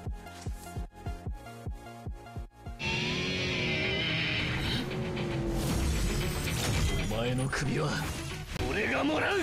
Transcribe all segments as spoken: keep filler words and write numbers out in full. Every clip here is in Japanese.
お前の首は俺がもらう。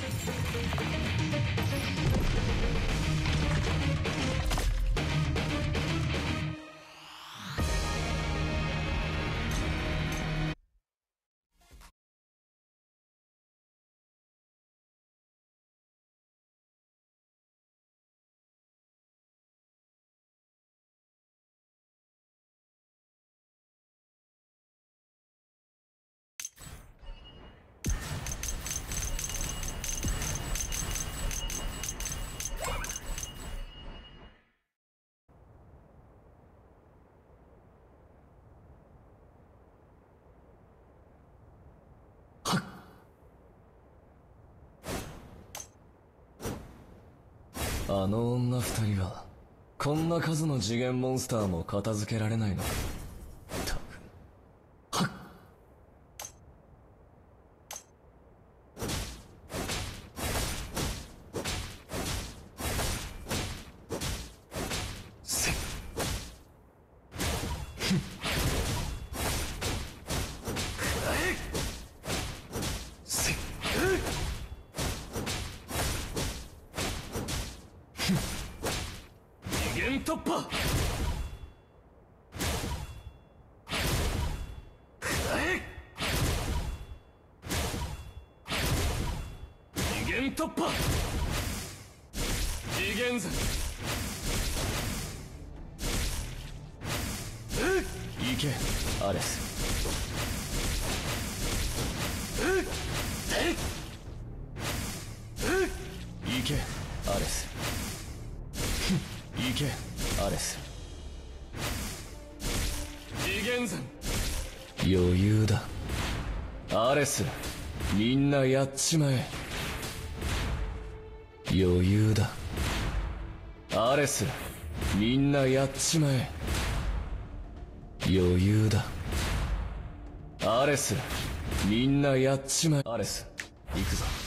あの女二人はこんな数の次元モンスターも片付けられないのか。たくはっせっふんくらえせっ次元突破。くらえ次元突破。次元斬。うっ行けアレス。うっえっうっ行けアレス。行けアレス。次元斬。余裕だアレス。みんなやっちまえ。余裕だアレス。みんなやっちまえ。余裕だアレス。みんなやっちまえ。アレス行くぞ。